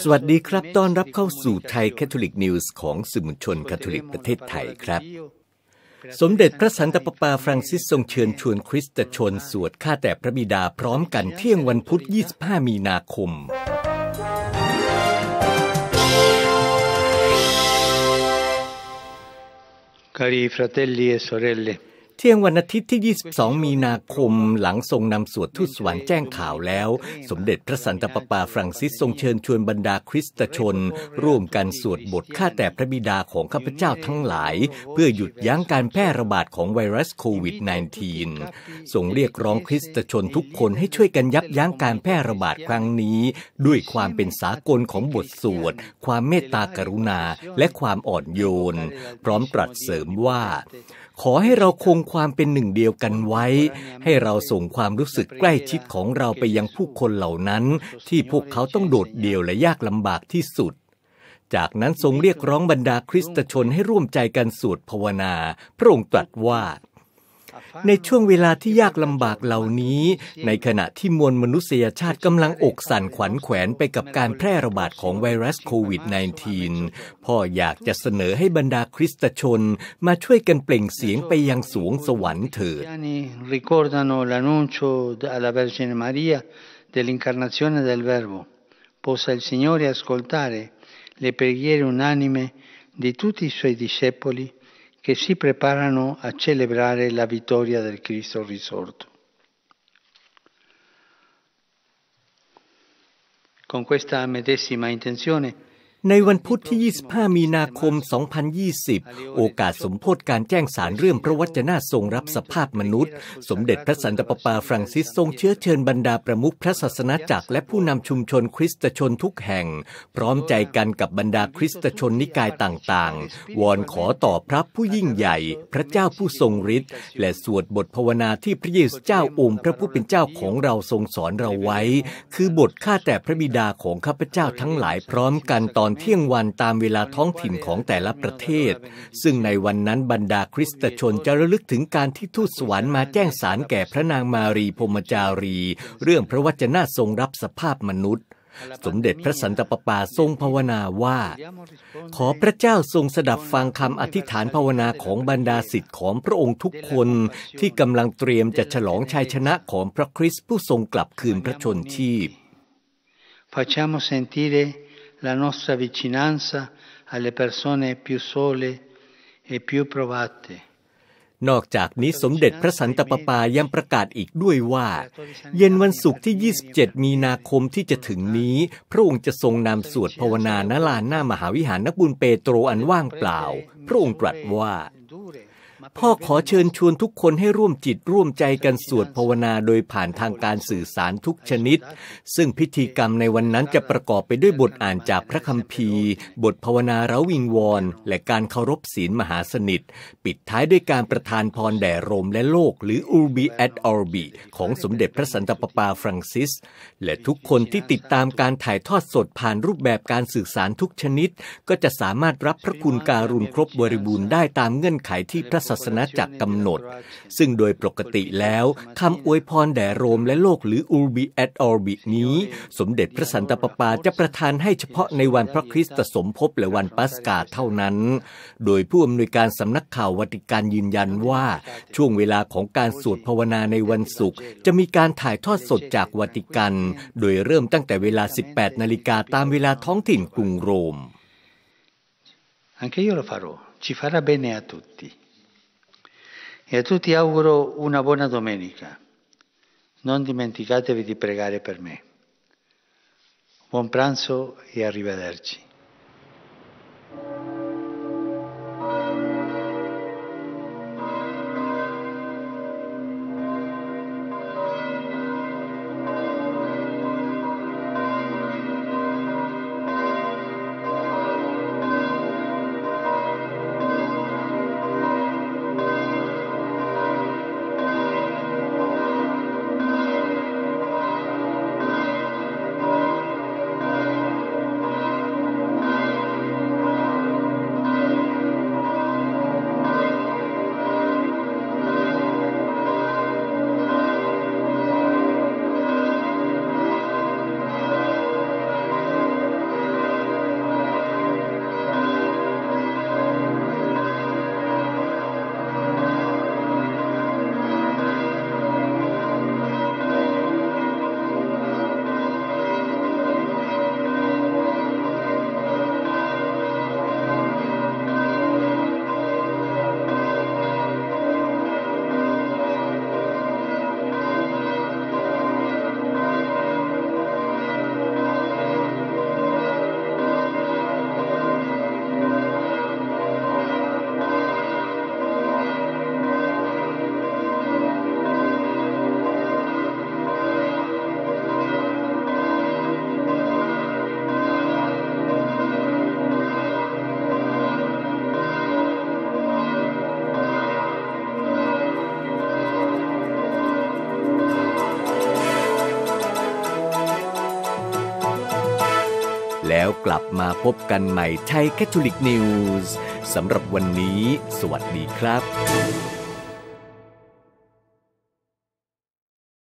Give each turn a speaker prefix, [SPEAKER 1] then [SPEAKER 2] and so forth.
[SPEAKER 1] วัสดีครับต้อนรับเข้าสู่ไทยแคทอลิกนิวส์ของสื่อมวลชนคาทอลิกประเทศไทยครับสมเด็จพระสันตะปาปาฟรังซิสทรงเชิญชวนคริสตชนสวดข้าแต่พระบิดาพร้อมกันเที่ยงวันพุธ25 มีนาคม
[SPEAKER 2] Cari fratelli e sorelle
[SPEAKER 1] เที่ยงวันอาทิตย์ที่ 22 มีนาคมหลังทรงนำสวดทูตสวรรค์แจ้งข่าวแล้วสมเด็จพระสันตะปาปาฟรังซิสทรงเชิญชวนบรรดาคริสตชนร่วมกันสวดบทข้าแต่พระบิดาของข้าพเจ้าทั้งหลายเพื่อหยุดยั้งการแพร่ระบาดของไวรัสโควิด -19 ทรงเรียกร้องคริสตชนทุกคนให้ช่วยกันยับยั้งการแพร่ระบาดครั้งนี้ด้วยความเป็นสากลของบทสวดความเมตตากรุณาและความอ่อนโยนพร้อมตรัสเสริมว่าขอให้เราคงความเป็นหนึ่งเดียวกันไว้ให้เราส่งความรู้สึกใกล้ชิดของเราไปยังผู้คนเหล่านั้นที่พวกเขาต้องโดดเดี่ยวและยากลำบากที่สุดจากนั้นทรงเรียกร้องบรรดาคริสตชนให้ร่วมใจกันสวดภาวนาพระองค์ตรัสว่าในช่วงเวลาที่ยากลำบากเหล่านี้ในขณะที่มวลมนุษยชาติกำลังอกสั่นขวัญแขวนไปกับการแพร่ระบาดของไวรัสโควิด -19 พ่ออยากจะเสนอให้บรรดาคริสตชนมาช่วยกันเปล่งเสียงไปยังสวงสวรรค์เถิด
[SPEAKER 2] ricordano l'annuncio alla Vergine Maria dell'incarnazione del Verbo. Possa il Signore ascoltare le preghiere unanime di tutti i suoi discepoli che si preparano a celebrare la vittoria del Cristo risorto. Con questa medesima intenzione
[SPEAKER 1] ในวันพุธที่ 25 มีนาคม 2020 โอกาสสมโภชการแจ้งสารเรื่องพระวจนะทรงรับสภาพมนุษย์สมเด็จพระสันตะปาปาฟรังซิสทรงเชื้อเชิญบรรดาประมุขพระศาสนาจักรและผู้นำชุมชนคริสตชนทุกแห่งพร้อมใจกันกับบรรดาคริสตชนนิกายต่างๆวอนขอต่อพระผู้ยิ่งใหญ่พระเจ้าผู้ทรงฤทธิ์และสวดบทภาวนาที่พระเยซูเจ้าองค์พระผู้เป็นเจ้าของเราทรงสอนเราไว้คือบทข้าแต่พระบิดาของข้าพเจ้าทั้งหลายพร้อมกันตอนเที่ยงวันตามเวลาท้องถิ่นของแต่ละประเทศซึ่งในวันนั้นบรรดาคริสตชนจะระลึกถึงการที่ทูตสวรรค์มาแจ้งสารแก่พระนางมารีพรหมจารีเรื่องพระวจนะทรงรับสภาพมนุษย์สมเด็จพระสันตะปาปาทรงภาวนาว่าขอพระเจ้าทรงสดับฟังคำอธิษฐานภาวนาของบรรดาศิษย์ของพระองค์ทุกคนที่กำลังเตรียมจะฉลองชัยชนะของพระคริสต์ผู้ทรงกลับคืนพระชนชีพ
[SPEAKER 2] Facciamo sentire la nostra vicinanza alle persone più sole e più provate.
[SPEAKER 1] นอกจากนี้สมเด็จพระสันตะปาปายังประกาศอีกด้วยว่าเย็นวันศุกร์ที่ 27 มีนาคมที่จะถึงนี้พระองค์จะทรงนำสวดภาวนาณลานหน้ามหาวิหารนักบุญเปโตรอันว่างเปล่าพระองค์ตรัสว่าพ่อขอเชิญชวนทุกคนให้ร่วมจิตร่วมใจกันสวดภาวนาโดยผ่านทางการสื่อสารทุกชนิดซึ่งพิธีกรรมในวันนั้นจะประกอบไปด้วยบทอ่านจากพระคัมภีร์บทภาวนาเร้าวิงวอนและการเคารพศีลมหาสนิทปิดท้ายด้วยการประทานพรแด่โรมและโลกหรือ Urbi et Orbi ของสมเด็จพระสันตะปาปาฟรังซิสและทุกคนที่ติดตามการถ่ายทอดสดผ่านรูปแบบการสื่อสารทุกชนิดก็จะสามารถรับพระคุณการุณครบบริบูรณ์ได้ตามเงื่อนไขที่พระศาสนาจักรกำหนดซึ่งโดยปกติแล้วคำอวยพรแด่โรมและโลกหรือ Urbi et Orbi นี้สมเด็จพระสันตะปาปาจะประทานให้เฉพาะในวันพระคริสตสมภพและวันปัสกาเท่านั้นโดยผู้อำนวยการสำนักข่าววาติกันยืนยันว่าช่วงเวลาของการสวดภาวนาในวันศุกร์จะมีการถ่ายทอดสดจากวาติกันโดยเริ่มตั้งแต่เวลา 18 นาฬิกาตามเวลาท้องถิ่นกรุงโรม
[SPEAKER 2] Anche io lo farò, ci farà bene a tutti.E a tutti auguro una buona domenica. Non dimenticatevi di pregare per me. Buon pranzo e arrivederci.
[SPEAKER 1] แล้วกลับมาพบกันใหม่ไทยแคทอลิกนิวส์สำหรับวันนี้สวัสดีครับ